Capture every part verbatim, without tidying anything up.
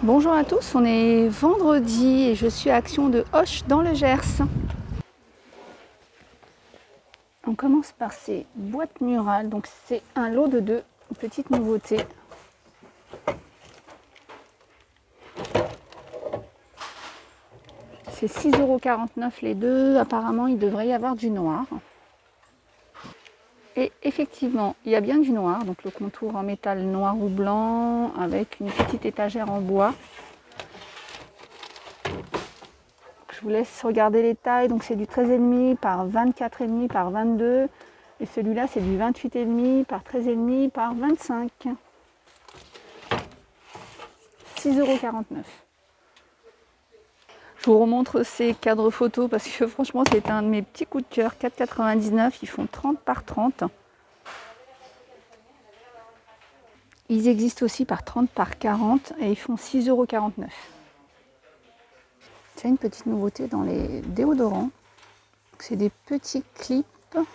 Bonjour à tous, on est vendredi et je suis à Action de Auch dans le Gers. On commence par ces boîtes murales, donc c'est un lot de deux, une petite nouveauté. C'est six euros quarante-neuf les deux, apparemment il devrait y avoir du noir. Et effectivement, il y a bien du noir, donc le contour en métal noir ou blanc avec une petite étagère en bois. Je vous laisse regarder les tailles, donc c'est du treize virgule cinq par vingt-quatre virgule cinq par vingt-deux et celui-là c'est du vingt-huit virgule cinq par treize virgule cinq par vingt-cinq. six euros quarante-neuf. Je vous remontre ces cadres photos parce que franchement c'est un de mes petits coups de cœur. quatre euros quatre-vingt-dix-neuf, ils font trente par trente. Ils existent aussi par trente par quarante et ils font six euros quarante-neuf. C'est une petite nouveauté dans les déodorants. C'est des petits clips,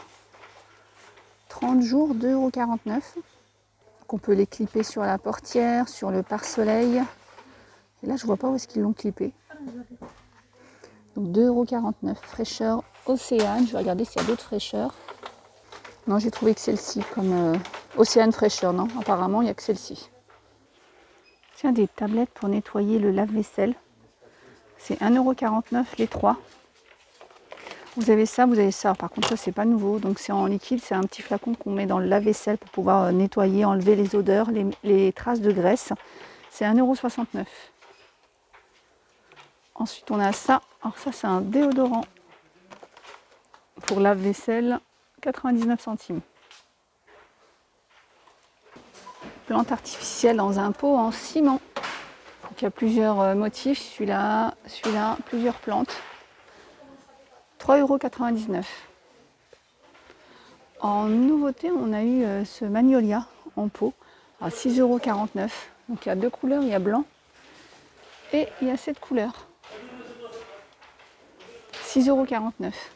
trente jours, deux euros quarante-neuf. On peut les clipper sur la portière, sur le pare-soleil. Et là, je vois pas où est-ce qu'ils l'ont clippé. Donc deux euros quarante-neuf. Fraîcheur Océane. Je vais regarder s'il y a d'autres fraîcheurs. Non, j'ai trouvé que celle-ci comme euh, Océane fraîcheur. Non, apparemment, il n'y a que celle-ci. Tiens, des tablettes pour nettoyer le lave-vaisselle. C'est un euro quarante-neuf les trois. Vous avez ça, vous avez ça. Par contre, ça, c'est pas nouveau. Donc, c'est en liquide. C'est un petit flacon qu'on met dans le lave-vaisselle pour pouvoir nettoyer, enlever les odeurs, les, les traces de graisse. C'est un euro soixante-neuf. Ensuite, on a ça. Alors, ça, c'est un déodorant pour lave-vaisselle. quatre-vingt-dix-neuf centimes. Plante artificielle dans un pot en ciment. Donc, il y a plusieurs motifs. Celui-là, celui-là, plusieurs plantes. trois euros quatre-vingt-dix-neuf. En nouveauté, on a eu euh, ce magnolia en pot à six euros quarante-neuf. Donc il y a deux couleurs, il y a blanc et il y a cette couleur. six euros quarante-neuf.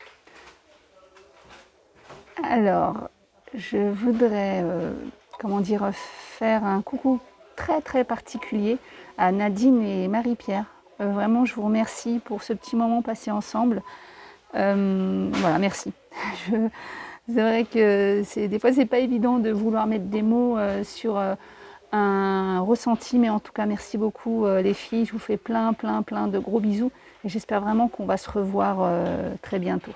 Alors, je voudrais euh, comment dire, faire un coucou très très particulier à Nadine et Marie-Pierre. Euh, vraiment, je vous remercie pour ce petit moment passé ensemble. Euh, voilà, merci. Je, c'est vrai que c'est, des fois, c'est pas évident de vouloir mettre des mots euh, sur euh, un ressenti, mais en tout cas, merci beaucoup euh, les filles. Je vous fais plein, plein, plein de gros bisous et j'espère vraiment qu'on va se revoir euh, très bientôt.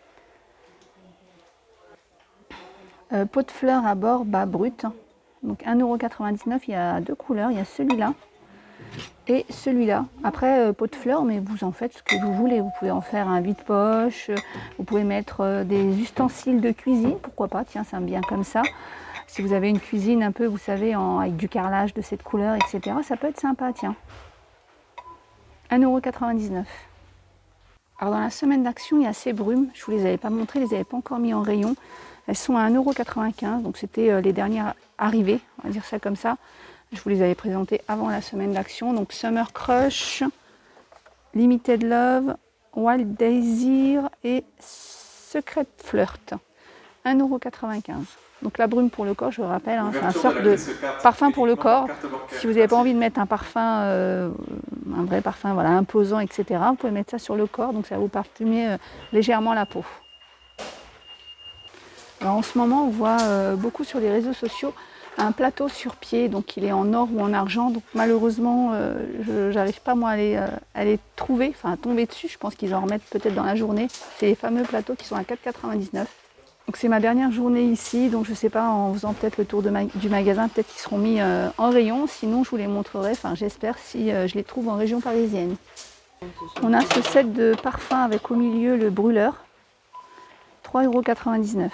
Euh, pot de fleurs à bord bas brut. Donc un euro quatre-vingt-dix-neuf, il y a deux couleurs, il y a celui-là et celui-là. Après, euh, pot de fleurs, mais vous en faites ce que vous voulez. Vous pouvez en faire un vide-poche, vous pouvez mettre euh, des ustensiles de cuisine, pourquoi pas, tiens, ça me vient comme ça. Si vous avez une cuisine un peu, vous savez, en, avec du carrelage de cette couleur, et cetera, ça peut être sympa, tiens. un euro quatre-vingt-dix-neuf. Alors dans la semaine d'action, il y a ces brumes, je ne vous les avais pas montrées, je ne les avais pas encore mis en rayon. Elles sont à un euro quatre-vingt-quinze, donc c'était euh, les dernières arrivées, on va dire ça comme ça. Je vous les avais présentées avant la semaine d'action. Donc Summer Crush, Limited Love, Wild Desire et Secret Flirt. un euro quatre-vingt-quinze. Donc la brume pour le corps, je vous rappelle, hein, c'est un sorte de parfum pour le corps. Si vous n'avez pas envie de mettre un parfum, euh, un vrai parfum voilà, imposant, et cetera, vous pouvez mettre ça sur le corps, donc ça va vous parfumer euh, légèrement la peau. Alors en ce moment, on voit euh, beaucoup sur les réseaux sociaux un plateau sur pied, donc il est en or ou en argent, donc malheureusement euh, je n'arrive pas moi à les, euh, à les trouver, enfin à tomber dessus, je pense qu'ils en remettent peut-être dans la journée. C'est les fameux plateaux qui sont à quatre euros quatre-vingt-dix-neuf. Donc c'est ma dernière journée ici, donc je ne sais pas, en faisant peut-être le tour de ma, du magasin, peut-être qu'ils seront mis euh, en rayon, sinon je vous les montrerai, enfin j'espère si euh, je les trouve en région parisienne. On a ce set de parfum avec au milieu le brûleur, trois euros quatre-vingt-dix-neuf.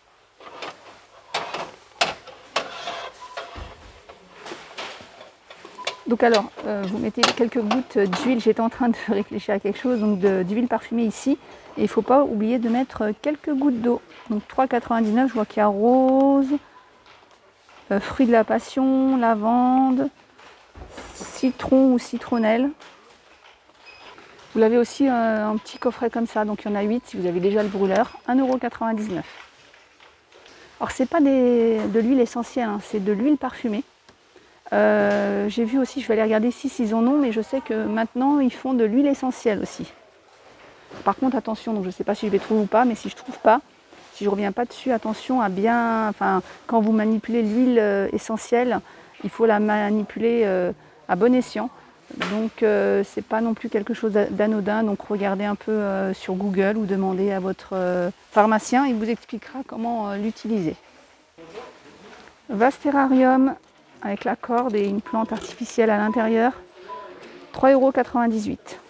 Donc alors, euh, vous mettez quelques gouttes d'huile, j'étais en train de réfléchir à quelque chose, donc d'huile parfumée ici. Et il ne faut pas oublier de mettre quelques gouttes d'eau. Donc trois euros quatre-vingt-dix-neuf, je vois qu'il y a rose, euh, fruit de la passion, lavande, citron ou citronnelle. Vous l'avez aussi euh, un petit coffret comme ça, donc il y en a huit si vous avez déjà le brûleur, un euro quatre-vingt-dix-neuf. Alors c'est pas des, de l'huile essentielle, hein, c'est de l'huile parfumée. Euh, J'ai vu aussi, je vais aller regarder si ils en ont, mais je sais que maintenant ils font de l'huile essentielle aussi. Par contre, attention, donc je ne sais pas si je vais trouver ou pas, mais si je ne trouve pas, si je ne reviens pas dessus, attention à bien, enfin, quand vous manipulez l'huile euh, essentielle, il faut la manipuler euh, à bon escient. Donc euh, c'est pas non plus quelque chose d'anodin, donc regardez un peu euh, sur Google ou demandez à votre euh, pharmacien, il vous expliquera comment euh, l'utiliser. Vase terrarium avec la corde et une plante artificielle à l'intérieur, trois euros quatre-vingt-dix-huit.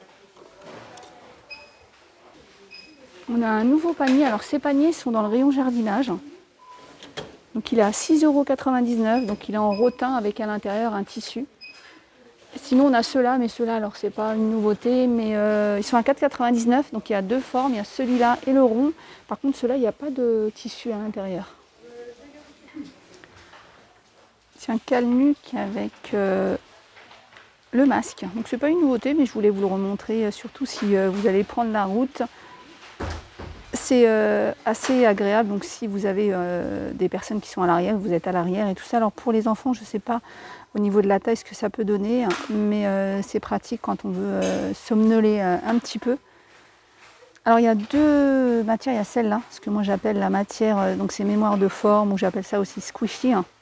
On a un nouveau panier, alors ces paniers sont dans le rayon jardinage. Donc il est à six euros quatre-vingt-dix-neuf, donc il est en rotin avec à l'intérieur un tissu. Sinon on a ceux-là, mais ceux-là alors c'est pas une nouveauté, mais euh, ils sont à quatre euros quatre-vingt-dix-neuf, donc il y a deux formes, il y a celui-là et le rond. Par contre ceux-là il n'y a pas de tissu à l'intérieur. C'est un calnuc avec euh, le masque. Donc c'est pas une nouveauté, mais je voulais vous le remontrer, euh, surtout si euh, vous allez prendre la route. C'est euh, assez agréable, donc si vous avez euh, des personnes qui sont à l'arrière, vous êtes à l'arrière et tout ça. Alors pour les enfants, je ne sais pas au niveau de la taille ce que ça peut donner, mais euh, c'est pratique quand on veut euh, somnoler euh, un petit peu. Alors il y a deux matières, il y a celle-là, ce que moi j'appelle la matière, euh, donc c'est mémoire de forme, ou j'appelle ça aussi squishy. Hein.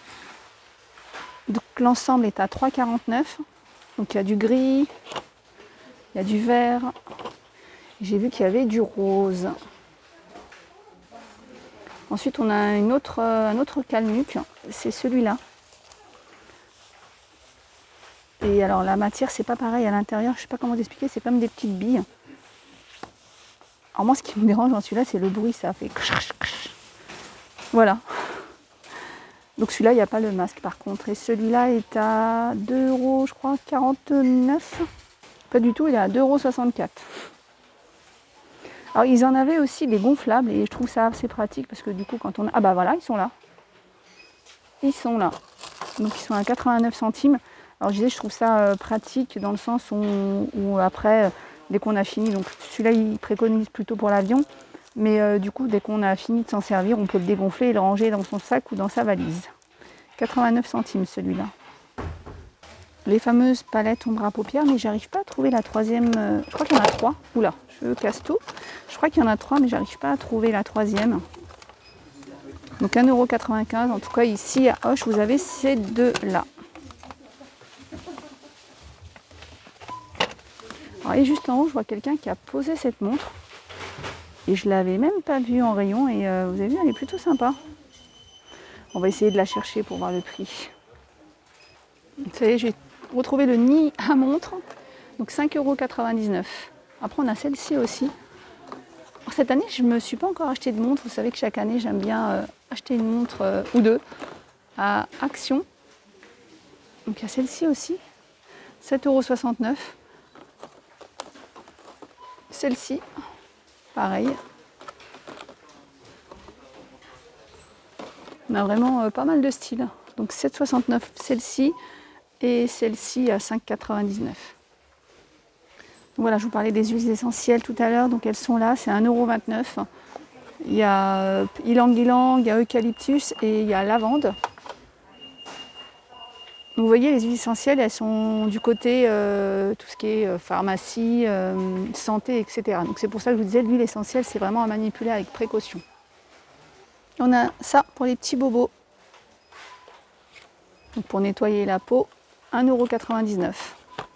Donc l'ensemble est à trois euros quarante-neuf, donc il y a du gris, il y a du vert, j'ai vu qu'il y avait du rose. Ensuite on a une autre, un autre calnuc, c'est celui-là. Et alors la matière c'est pas pareil à l'intérieur, je sais pas comment vous expliquer, c'est comme des petites billes. Alors moi ce qui me dérange dans celui-là c'est le bruit, ça fait voilà. Donc celui-là il n'y a pas le masque par contre. Et celui-là est à deux euros je crois quarante-neuf. Pas du tout, il est à deux euros soixante-quatre. Alors ils en avaient aussi des gonflables et je trouve ça assez pratique parce que du coup quand on a... Ah bah voilà, ils sont là. Ils sont là. Donc ils sont à quatre-vingt-neuf centimes. Alors je disais, je trouve ça euh, pratique dans le sens où, où après, euh, dès qu'on a fini, donc celui-là il préconise plutôt pour l'avion, mais euh, du coup dès qu'on a fini de s'en servir, on peut le dégonfler et le ranger dans son sac ou dans sa valise. quatre-vingt-neuf centimes celui-là. Les fameuses palettes ombre à paupières, mais j'arrive pas à trouver la troisième, euh, je crois qu'il y en a trois. Oula, je casse tout. Je crois qu'il y en a trois, mais j'arrive pas à trouver la troisième. Donc un euro quatre-vingt-quinze, en tout cas ici à Auch, vous avez ces deux-là. Et juste en haut, je vois quelqu'un qui a posé cette montre. Et je ne l'avais même pas vue en rayon. Et euh, vous avez vu, elle est plutôt sympa. On va essayer de la chercher pour voir le prix. Vous savez, j'ai retrouvé le nid à montre. Donc cinq euros quatre-vingt-dix-neuf. Après, on a celle-ci aussi. Alors, cette année, je ne me suis pas encore acheté de montre. Vous savez que chaque année, j'aime bien euh, acheter une montre euh, ou deux à Action. Donc il y a celle-ci aussi. sept euros soixante-neuf. Celle-ci, pareil. On a vraiment euh, pas mal de styles. Donc sept euros soixante-neuf celle-ci et celle-ci à cinq euros quatre-vingt-dix-neuf. Voilà, je vous parlais des huiles essentielles tout à l'heure. Donc elles sont là, c'est un euro vingt-neuf. Il y a ylang-ylang, il y a eucalyptus et il y a lavande. Vous voyez, les huiles essentielles, elles sont du côté euh, tout ce qui est euh, pharmacie, euh, santé, et cetera. Donc c'est pour ça que je vous disais, l'huile essentielle, c'est vraiment à manipuler avec précaution. On a ça pour les petits bobos. Donc pour nettoyer la peau, un euro quatre-vingt-dix-neuf.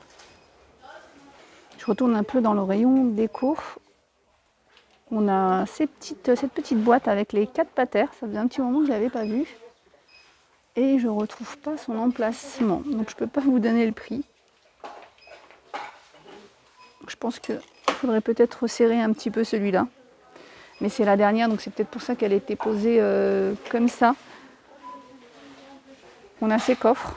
Je retourne un peu dans le rayon déco. On a ces petites, cette petite boîte avec les quatre patères. Ça faisait un petit moment que je ne l'avais pas vue. Et je ne retrouve pas son emplacement. Donc je ne peux pas vous donner le prix. Je pense qu'il faudrait peut-être resserrer un petit peu celui-là. Mais c'est la dernière, donc c'est peut-être pour ça qu'elle a été posée euh, comme ça. On a ces coffres.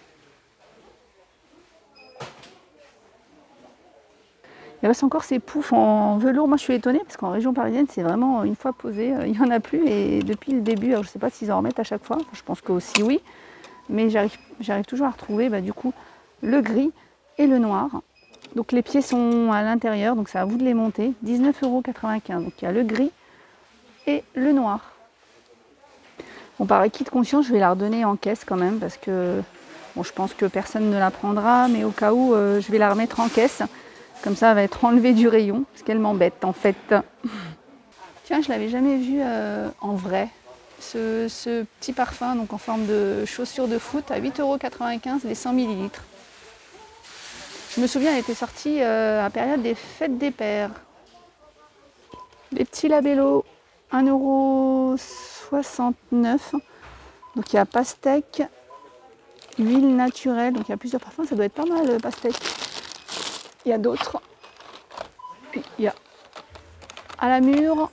Il reste encore ces poufs en velours. Moi je suis étonnée parce qu'en région parisienne c'est vraiment une fois posé, il n'y en a plus. Et depuis le début, alors je ne sais pas s'ils en remettent à chaque fois, je pense que aussi oui. Mais j'arrive j'arrive toujours à retrouver bah, du coup le gris et le noir. Donc les pieds sont à l'intérieur, donc c'est à vous de les monter. dix-neuf euros quatre-vingt-quinze. Donc il y a le gris et le noir. Bon, par acquis de conscience, je vais la redonner en caisse quand même parce que Bon, je pense que personne ne la prendra, mais au cas où, euh, je vais la remettre en caisse. Comme ça, elle va être enlevée du rayon, parce qu'elle m'embête en fait. Tiens, je ne l'avais jamais vu euh, en vrai. Ce, ce petit parfum, donc en forme de chaussure de foot, à huit euros quatre-vingt-quinze les cent millilitres. Je me souviens, elle était sortie euh, à la période des fêtes des pères. Les petits labellos, un euro soixante-neuf. Donc il y a pastèque, huile naturelle, donc il y a plusieurs parfums, ça doit être pas mal le pastèque. Il y a d'autres. Il y a à la mûre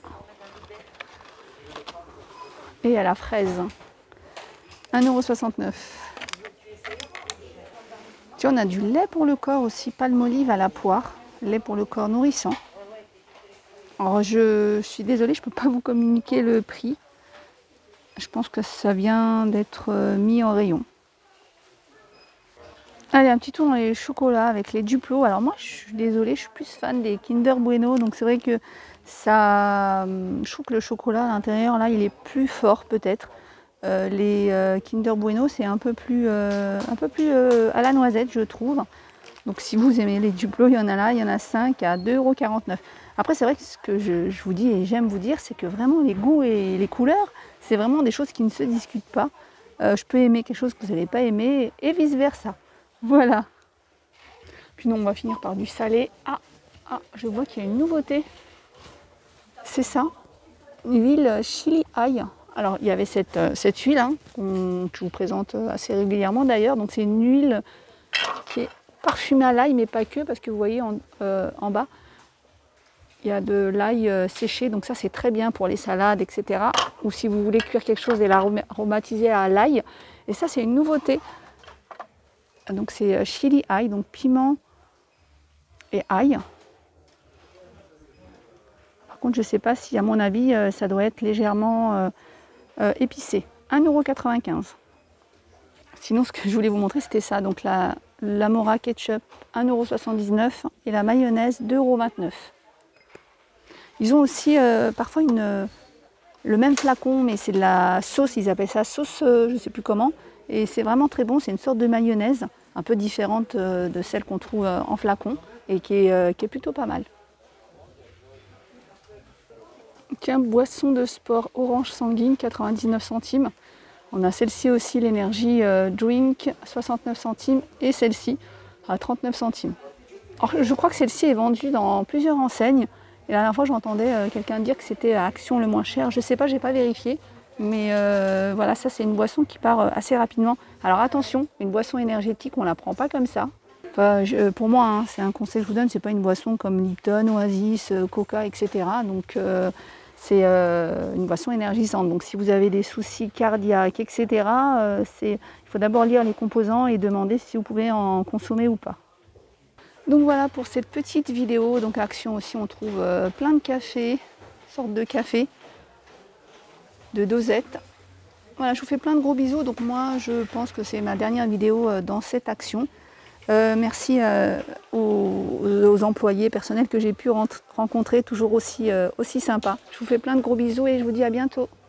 et à la fraise. un euro soixante-neuf. Tu vois, on a du lait pour le corps aussi, Palmolive à la poire, lait pour le corps nourrissant. Alors je, je suis désolée, je ne peux pas vous communiquer le prix. Je pense que ça vient d'être mis en rayon. Allez, un petit tour dans les chocolats avec les Duplo. Alors moi, je suis désolée, je suis plus fan des Kinder Bueno. Donc c'est vrai que ça, je trouve que le chocolat à l'intérieur, là, il est plus fort peut-être. Euh, les euh, Kinder Bueno, c'est un peu plus, euh, un peu plus euh, à la noisette, je trouve. Donc si vous aimez les Duplo, il y en a là, il y en a cinq à deux euros quarante-neuf. Après, c'est vrai que ce que je, je vous dis et j'aime vous dire, c'est que vraiment les goûts et les couleurs, c'est vraiment des choses qui ne se discutent pas. Euh, je peux aimer quelque chose que vous n'allez pas aimer et vice-versa. Voilà. Puis non, on va finir par du salé. Ah, ah je vois qu'il y a une nouveauté. C'est ça, l'huile chili ail. Alors, il y avait cette, cette huile hein, que je vous présente assez régulièrement d'ailleurs. Donc, c'est une huile qui est parfumée à l'ail, mais pas que, parce que vous voyez en, euh, en bas, il y a de l'ail euh, séché. Donc, ça, c'est très bien pour les salades, et cetera. Ou si vous voulez cuire quelque chose et l'aromatiser à l'ail. Et ça, c'est une nouveauté. Donc, c'est chili ail, donc piment et ail. Par contre, je ne sais pas si, à mon avis, euh, ça doit être légèrement euh, euh, épicé. un euro quatre-vingt-quinze. Sinon, ce que je voulais vous montrer, c'était ça. Donc, la, la Mora ketchup, un euro soixante-dix-neuf et la mayonnaise, deux euros vingt-neuf. Ils ont aussi euh, parfois une, le même flacon, mais c'est de la sauce. Ils appellent ça sauce, euh, je ne sais plus comment. Et c'est vraiment très bon. C'est une sorte de mayonnaise, un peu différente euh, de celle qu'on trouve euh, en flacon et qui est, euh, qui est plutôt pas mal. Tiens, boisson de sport orange sanguine, quatre-vingt-dix-neuf centimes. On a celle-ci aussi, l'énergie euh, drink, soixante-neuf centimes, et celle-ci à trente-neuf centimes. Alors, je crois que celle-ci est vendue dans plusieurs enseignes. Et la dernière fois, j'entendais euh, quelqu'un dire que c'était à Action le moins cher. Je ne sais pas, je n'ai pas vérifié. Mais euh, voilà, ça c'est une boisson qui part euh, assez rapidement. Alors attention, une boisson énergétique, on ne la prend pas comme ça. Enfin, je, pour moi, hein, c'est un conseil que je vous donne, c'est pas une boisson comme Lipton, Oasis, euh, Coca, et cetera. Donc euh, c'est euh, une boisson énergisante. Donc si vous avez des soucis cardiaques, et cetera, euh, il faut d'abord lire les composants et demander si vous pouvez en consommer ou pas. Donc voilà pour cette petite vidéo. Donc à Action aussi, on trouve euh, plein de cafés, sortes de cafés, de dosettes. Voilà, je vous fais plein de gros bisous. Donc moi, je pense que c'est ma dernière vidéo euh, dans cette Action. Euh, merci euh, aux, aux employés personnels que j'ai pu rencontrer, toujours aussi, euh, aussi sympa. Je vous fais plein de gros bisous et je vous dis à bientôt.